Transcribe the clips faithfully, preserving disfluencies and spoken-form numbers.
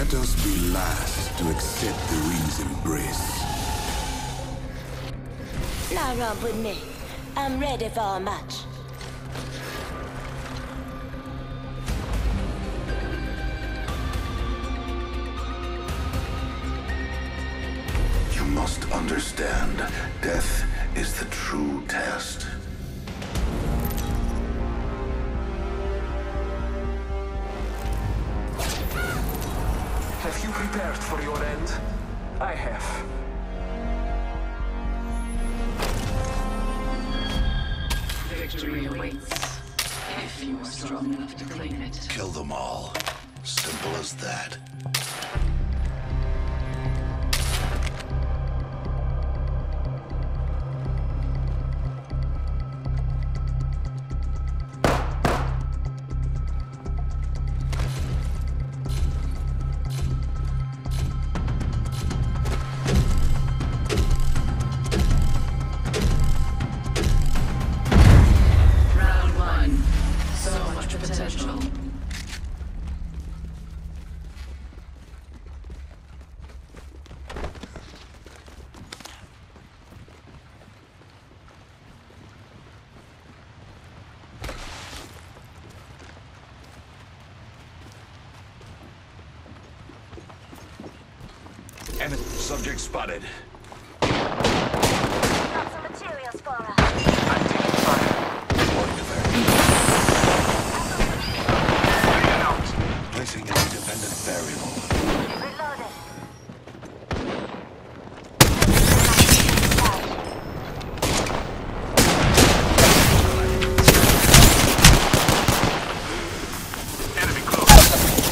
Let us be last to accept the ring's embrace. Now run with me. I'm ready for a match. You must understand, death is the true test. Have you prepared for your end? I have. Victory awaits, if you are strong enough to claim it. Kill them all. Simple as that. Enemy subject spotted. Got some materials for us. I'm taking fire. Bring it out. Placing an independent variable. Reloaded. Enemy close.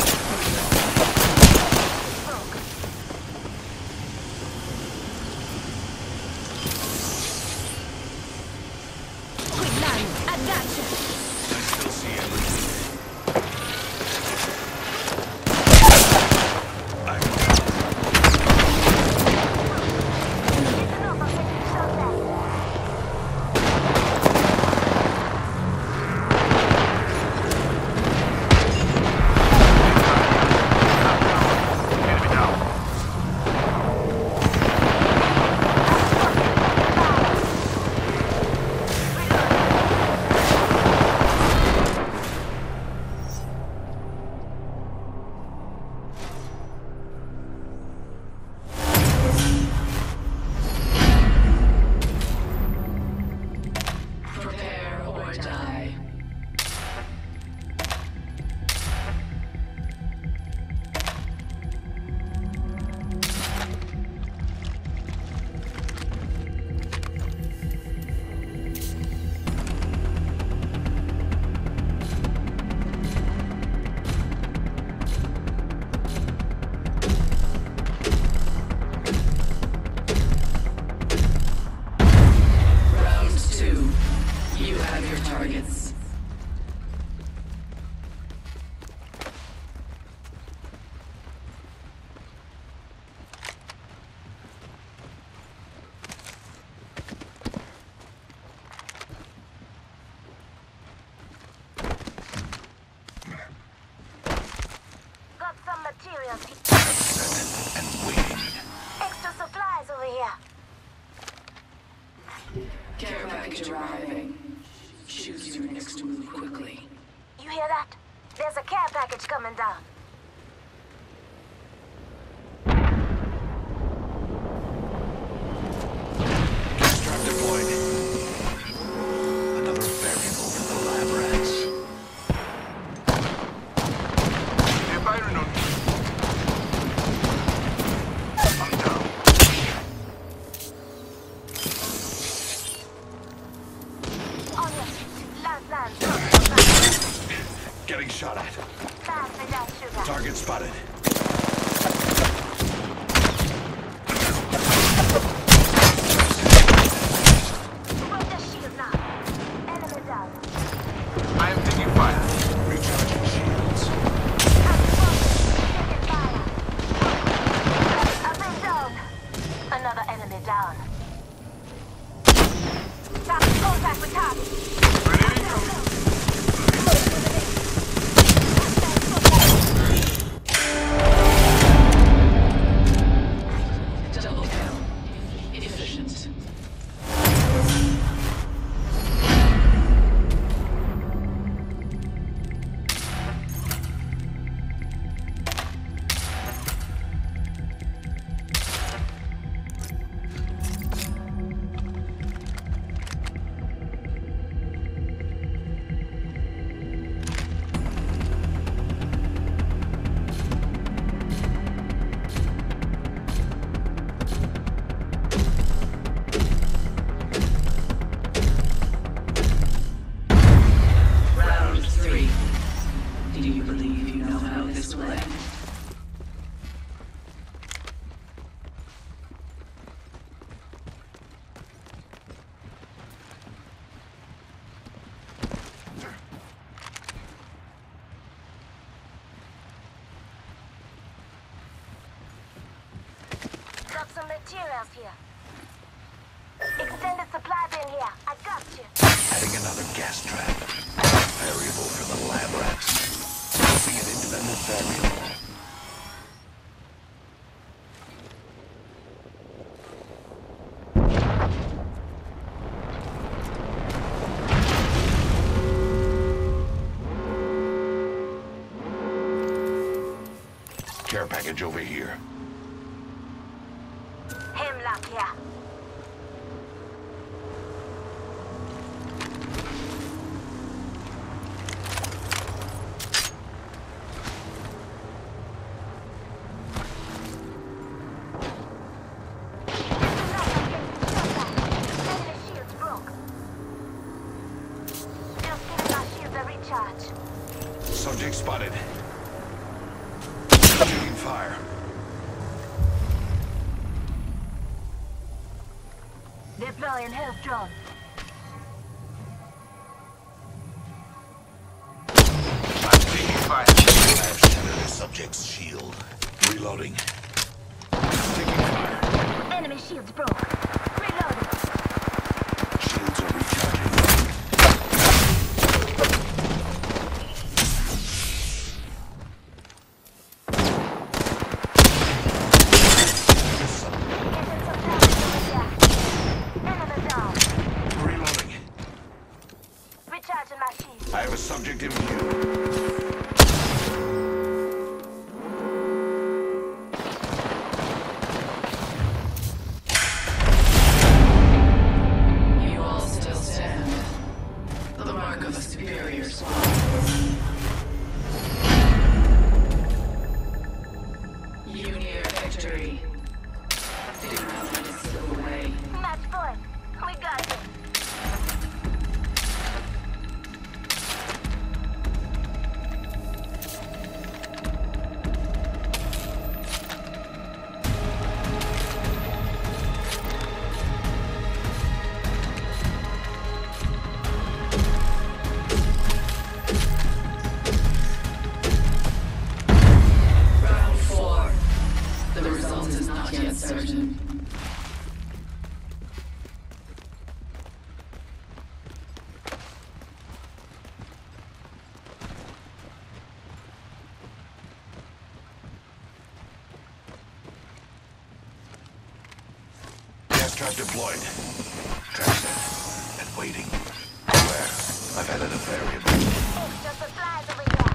Quick land. I got you. I still see everything. Enemy down. Prepare or die. Round two. You have your targets. Got some materials. Set and waiting. Extra supplies over here. Care package arriving. Choose your next move quickly. You hear that? There's a care package coming down. Trap deployed. Another variable for the lab rats. They're firing on me. I'm down. On your feet. Last land. Getting shot at. Fast without sugar. Target spotted. Break the shield now. Enemy down. I am taking fire. Recharging shields. Taking fire. I've been down. Another enemy down. Stop contact with target. Grenade. materials here. Extended supply bin here. I got you. Adding another gas trap. Variable for the lab rats. Using an independent variable. Care package over here. Hemlock here. Enemy shields broke. Still giving our shields a recharge. Subject spotted. Taking fire. Deploying health drone. I'm taking fire. I've shattered a subject's shield. Reloading. Taking fire. Enemy shields broke. Reloading. Shields are recharging. I have a subject in view. You all still stand. The mark of a superior squad. You near victory. Do not let it slip away. Match point. We got it. Round four. The result is not yet certain. Gas trap deployed. Trap set. And waiting. Where? I've added a variable. Extra supplies over here.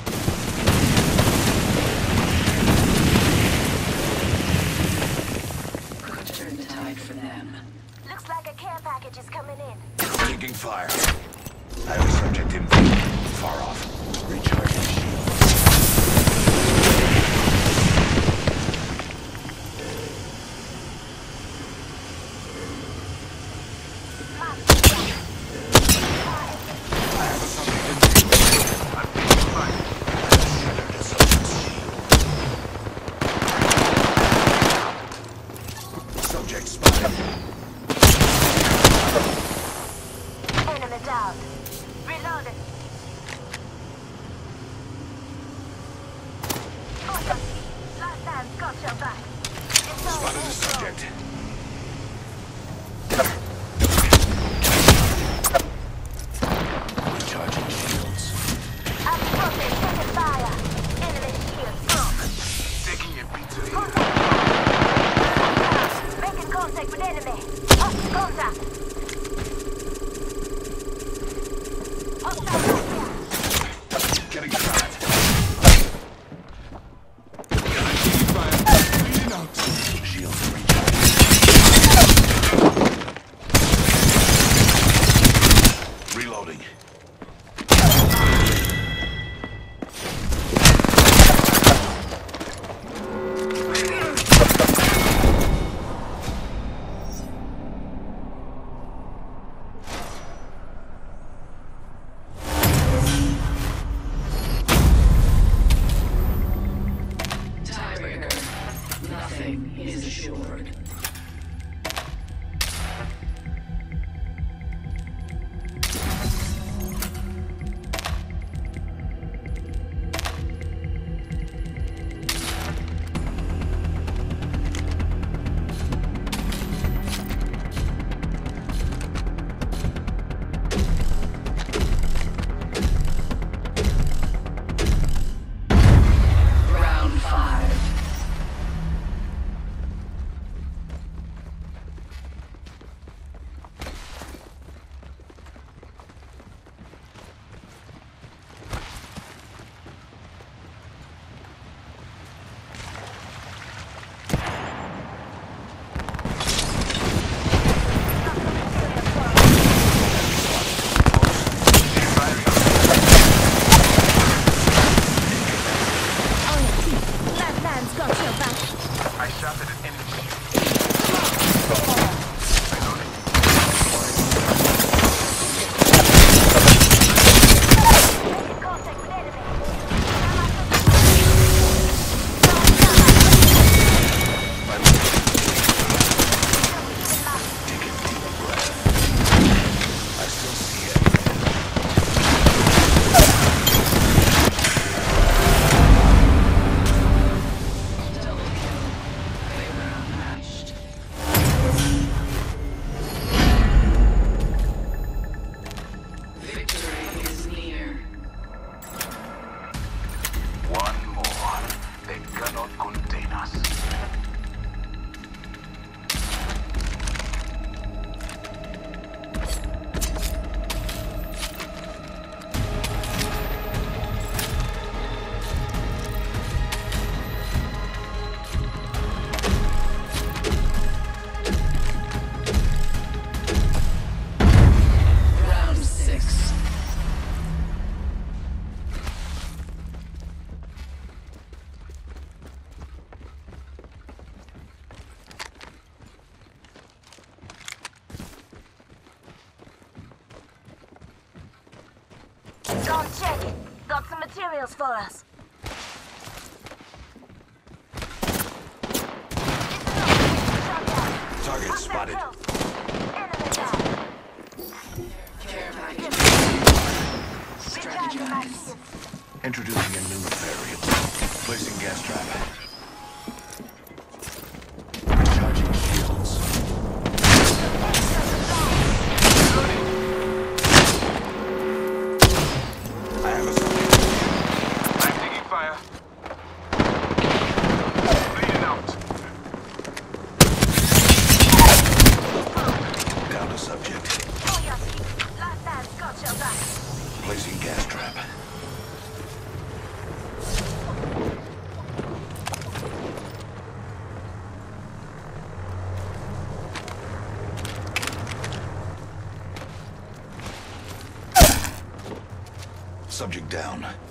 Could turn the tide for them. Looks like a care package is coming in. Taking fire. I have a subject in view. Far off. Recharging shield. I have a subject in view. I'm taking fire. I've shattered a subject's shield. Subject spotted. Enemy down. Reloading. Awesome. Last time got your back. It's all Spotted a over. subject. Recharging shields. I'm broken. Taking fire. Enemy shield broke. Taking a beat. Contact. Making contact with enemy. Hostile contact. Hostile contact. Getting shot. Shields are recharging. Reloading. Tiebreaker. Nothing is assured. Don't check it. Got some materials for us. Target spotted. Enemy down. Care package. Strategize. Introducing a new variable. Placing gas trap. Recharging shields. I have a subject. I'm taking fire. Bleeding out. Down to subject. Oh, yes. Last man's got your back. Placing gas trap. Subject down.